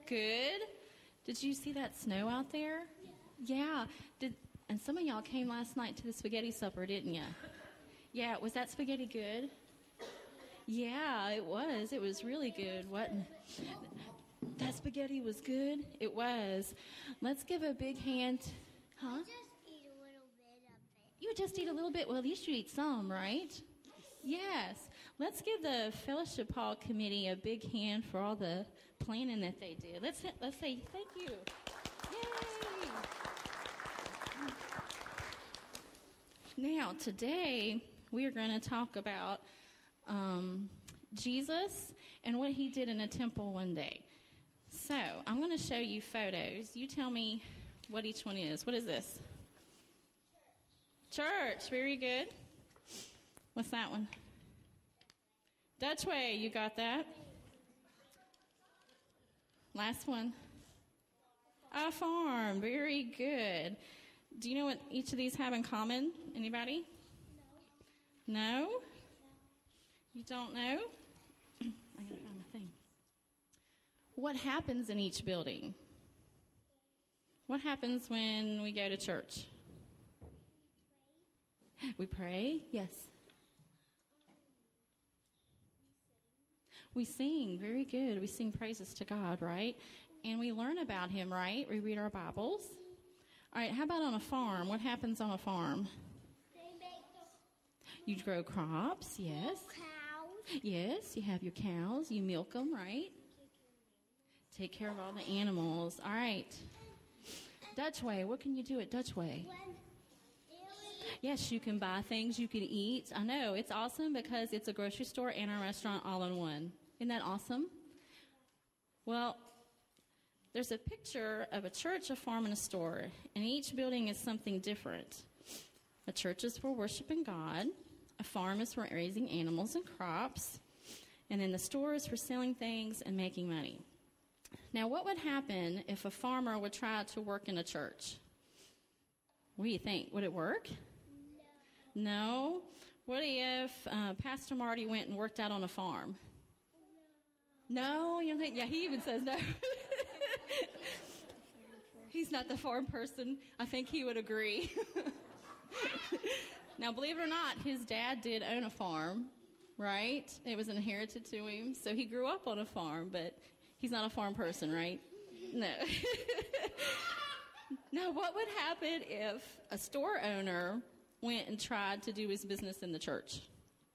Good. Did you see that snow out there? Yeah. And some of y'all came last night to the spaghetti supper, didn't you? Yeah. Was that spaghetti good? Yeah, it was. It was really good, wasn't it? That spaghetti was good? It was. Let's give a big hand. Huh? Just eat a little bit of it. You just eat a little bit? Well, at least you eat some, right? Yes. Let's give the Fellowship Hall Committee a big hand for all the planning that they did. Let's say thank you. Yay! Now, today, we are going to talk about Jesus and what he did in a temple one day. So, I'm going to show you photos. You tell me what each one is. What is this? Church. Very good. What's that one? Dutch way. You got that? Last one. A farm. Very good. Do you know what each of these have in common? Anybody? No? You don't know? I gotta find my thing. What happens in each building? What happens when we go to church? We pray? Yes. We sing. Very good. We sing praises to God, right? And we learn about him, right? We read our Bibles. All right, how about on a farm? What happens on a farm? You grow crops, yes. Cows. Yes, you have your cows. You milk them, right? Take care of all the animals. All right. Dutch way. What can you do at Dutch way? Yes, you can buy things you can eat. I know. It's awesome because it's a grocery store and a restaurant all in one. Isn't that awesome? Well, there's a picture of a church, a farm, and a store. And each building is something different. A church is for worshiping God. A farm is for raising animals and crops. And then the store is for selling things and making money. Now, what would happen if a farmer would try to work in a church? What do you think? Would it work? No? What if Pastor Marty went and worked out on a farm? No? You don't think? Yeah, he even says no. He's not the farm person. I think he would agree. Now, believe it or not, his dad did own a farm, right? It was inherited to him. So he grew up on a farm, but he's not a farm person, right? No. Now, what would happen if a store owner went and tried to do his business in the church?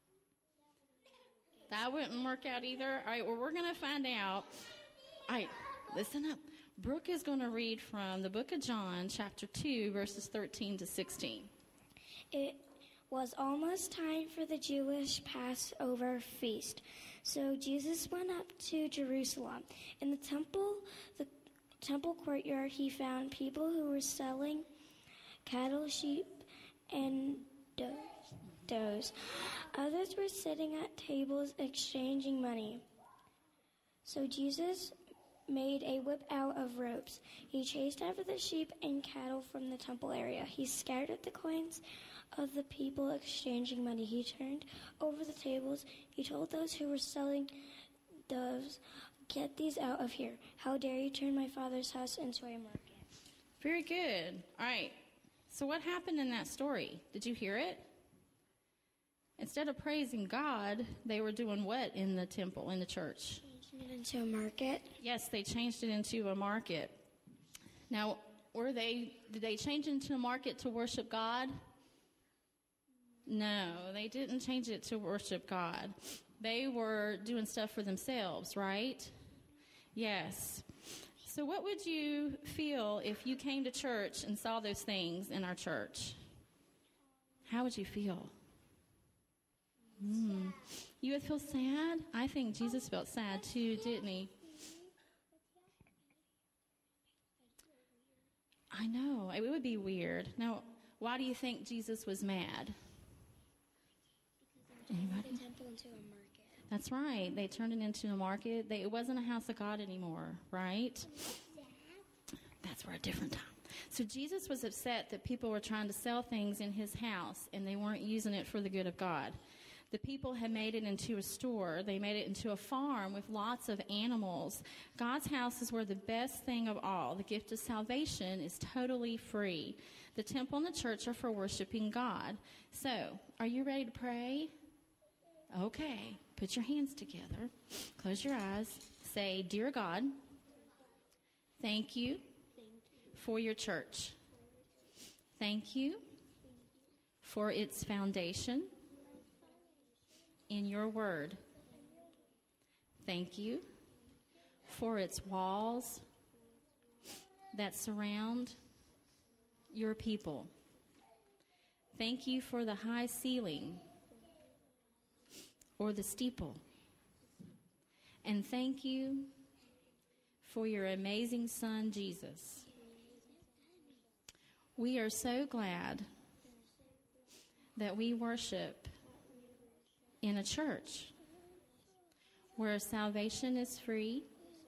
That wouldn't work out either. All right, well, we're going to find out. All right, listen up. Brooke is going to read from the book of John, chapter 2, verses 13 to 16. It was almost time for the Jewish Passover feast. So Jesus went up to Jerusalem. In the temple courtyard, he found people who were selling cattle, sheep, and does. Others were sitting at tables exchanging money. So Jesus made a whip out of ropes. He chased after the sheep and cattle from the temple area. He scattered the coins of the people exchanging money. He turned over the tables. He told those who were selling doves, "Get these out of here. How dare you turn my Father's house into a market?" Very good. All right. So what happened in that story? Did you hear it? Instead of praising God, they were doing what in the temple, in the church? Changing it into a market. Yes, they changed it into a market. Now, did they change it into a market to worship God? No, they didn't change it to worship God. They were doing stuff for themselves, right? Yes. So what would you feel if you came to church and saw those things in our church? How would you feel? You would feel sad? I think Jesus felt sad too, didn't he? I know. It would be weird. Now, why do you think Jesus was mad? Anybody? The temple into a market. That's right. They turned it into a market. It wasn't a house of God anymore, right? That's for a different time. So Jesus was upset that people were trying to sell things in his house and they weren't using it for the good of God. The people had made it into a store. They made it into a farm with lots of animals. God's house is where the best thing of all, the gift of salvation, is totally free. The temple and the church are for worshiping God. So, are you ready to pray? Okay. Put your hands together. Close your eyes. Say, Dear God, thank you for your church. Thank you for its foundation in your word. Thank you for its walls that surround your people. Thank you for the high ceiling or the steeple. And thank you for your amazing Son, Jesus. We are so glad that we worship in a church where salvation is free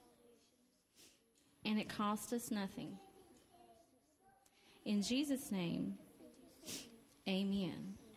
and it costs us nothing. In Jesus' name, amen.